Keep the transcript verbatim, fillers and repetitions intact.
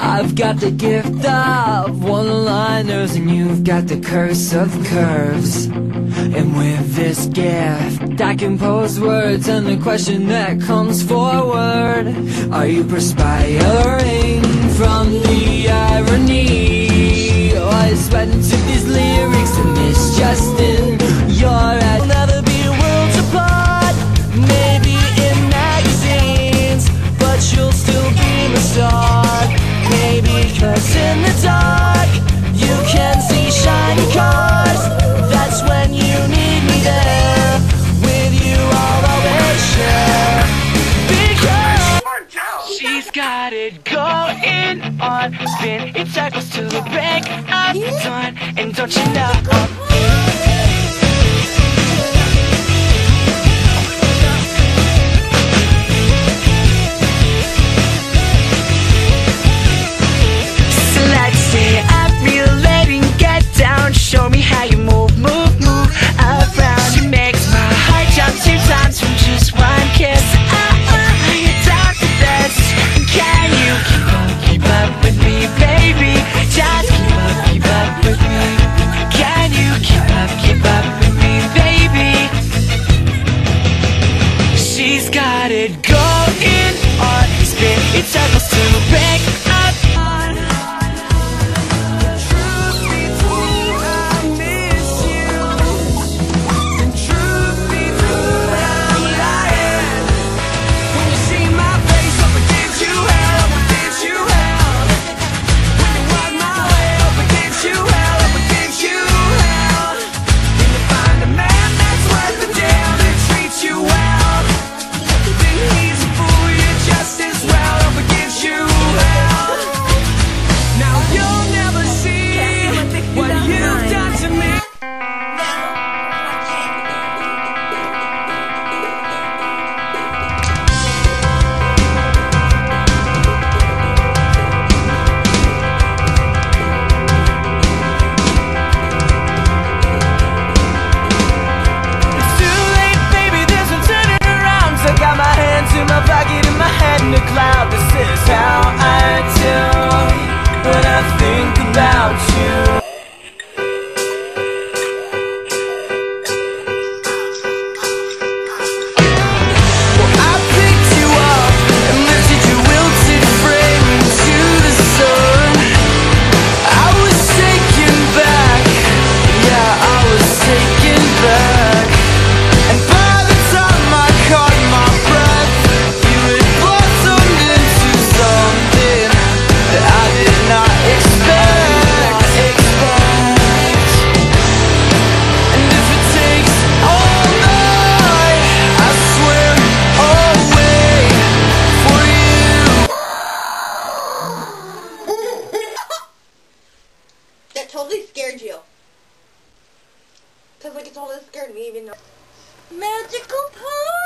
I've got the gift of one-liners and you've got the curse of curves. And with this gift I compose words, and the question that comes forward: are you perspiring from the irony? Or sweating to these lyrics and this just in your head? We'll never be worlds apart, maybe in magazines, but you'll still be my star. Maybe 'cause in the dark you can see shiny cars. That's when you need me there. With you I'll always share. Because she's got it going on, spin in circles till the break of dawn. And don't you know, show me how you move, move, move around. She makes my heart jump two times from just one kiss. Oh, oh, you're down for this. Can you keep up, keep up with me, baby? Just keep up, keep up with me. Can you keep up, keep up with me, baby? She's got it going on, spin in circles to break up on. This is how I do when I think about you. Well, I picked you up and lifted your wilted frame into the sun. I was taken back, yeah, I was taken back. And by the time I caught my breath, you had blossomed into something that I did not expect, expect. And if it takes all night, I swim away for you. That totally scared you. Cause like it totally scared me even though. Magical power!